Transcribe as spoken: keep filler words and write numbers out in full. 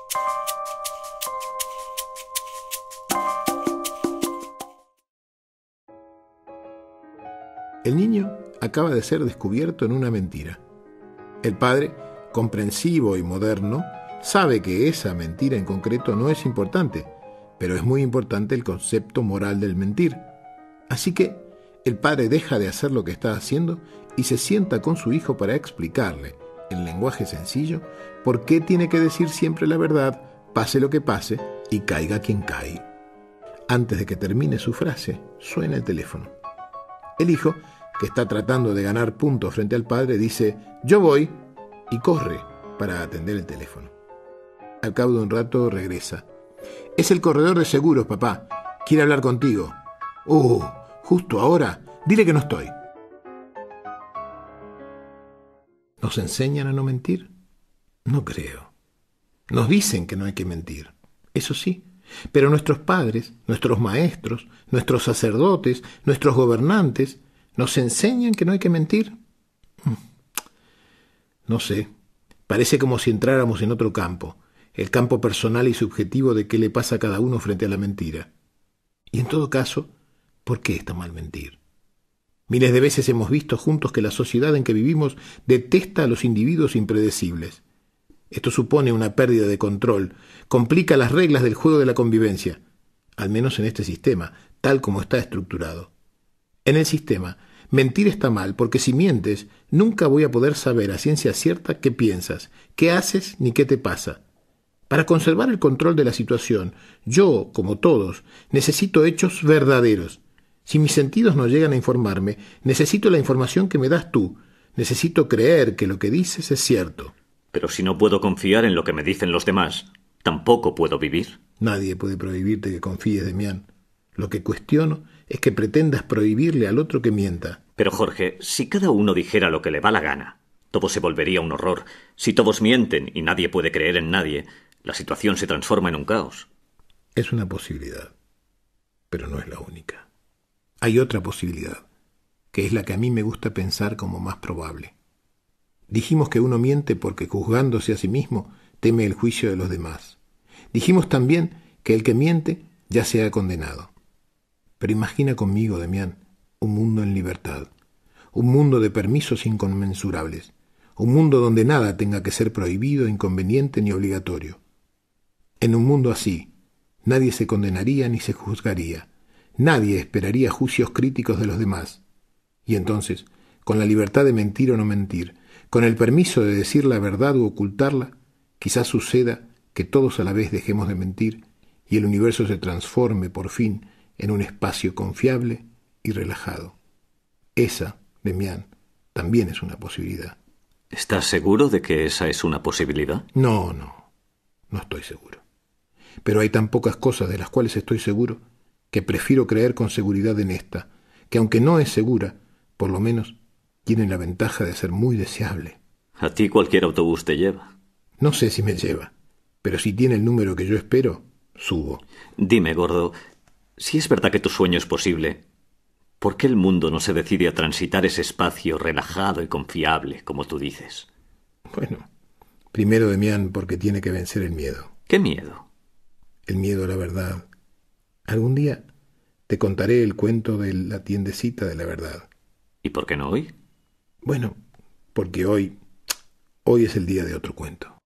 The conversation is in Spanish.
El niño acaba de ser descubierto en una mentira. El padre, comprensivo y moderno, sabe que esa mentira en concreto no es importante, pero es muy importante el concepto moral del mentir. Así que el padre deja de hacer lo que está haciendo y se sienta con su hijo para explicarle, en lenguaje sencillo, por qué tiene que decir siempre la verdad, pase lo que pase y caiga quien cae. Antes de que termine su frase, suena el teléfono. El hijo, que está tratando de ganar puntos frente al padre, dice «yo voy» y corre para atender el teléfono. Al cabo de un rato regresa. «Es el corredor de seguros, papá. Quiere hablar contigo». «Uh, justo ahora. Dile que no estoy». ¿Nos enseñan a no mentir? No creo. Nos dicen que no hay que mentir. Eso sí. Pero nuestros padres, nuestros maestros, nuestros sacerdotes, nuestros gobernantes, ¿nos enseñan que no hay que mentir? No sé. Parece como si entráramos en otro campo, el campo personal y subjetivo de qué le pasa a cada uno frente a la mentira. Y en todo caso, ¿por qué está mal mentir? Miles de veces hemos visto juntos que la sociedad en que vivimos detesta a los individuos impredecibles. Esto supone una pérdida de control, complica las reglas del juego de la convivencia, al menos en este sistema, tal como está estructurado. En el sistema, mentir está mal porque si mientes, nunca voy a poder saber a ciencia cierta qué piensas, qué haces ni qué te pasa. Para conservar el control de la situación, yo, como todos, necesito hechos verdaderos. Si mis sentidos no llegan a informarme, necesito la información que me das tú. Necesito creer que lo que dices es cierto. Pero si no puedo confiar en lo que me dicen los demás, ¿tampoco puedo vivir? Nadie puede prohibirte que confíes, Demián. Lo que cuestiono es que pretendas prohibirle al otro que mienta. Pero, Jorge, si cada uno dijera lo que le va la gana, todo se volvería un horror. Si todos mienten y nadie puede creer en nadie, la situación se transforma en un caos. Es una posibilidad, pero no es la única. Hay otra posibilidad, que es la que a mí me gusta pensar como más probable. Dijimos que uno miente porque, juzgándose a sí mismo, teme el juicio de los demás. Dijimos también que el que miente ya se ha condenado. Pero imagina conmigo, Demián, un mundo en libertad, un mundo de permisos inconmensurables, un mundo donde nada tenga que ser prohibido, inconveniente ni obligatorio. En un mundo así, nadie se condenaría ni se juzgaría, nadie esperaría juicios críticos de los demás. Y entonces, con la libertad de mentir o no mentir, con el permiso de decir la verdad o ocultarla, quizás suceda que todos a la vez dejemos de mentir y el universo se transforme por fin en un espacio confiable y relajado. Esa, Demián, también es una posibilidad. ¿Estás seguro de que esa es una posibilidad? No, no, no estoy seguro. Pero hay tan pocas cosas de las cuales estoy seguro que prefiero creer con seguridad en esta, que aunque no es segura, por lo menos tiene la ventaja de ser muy deseable. ¿A ti cualquier autobús te lleva? No sé si me lleva, pero si tiene el número que yo espero, subo. Dime, gordo, si es verdad que tu sueño es posible, ¿por qué el mundo no se decide a transitar ese espacio relajado y confiable, como tú dices? Bueno, primero, Demián, porque tiene que vencer el miedo. ¿Qué miedo? El miedo a la verdad. Algún día te contaré el cuento de la tiendecita de la verdad. ¿Y por qué no hoy? Bueno, porque hoy, hoy es el día de otro cuento.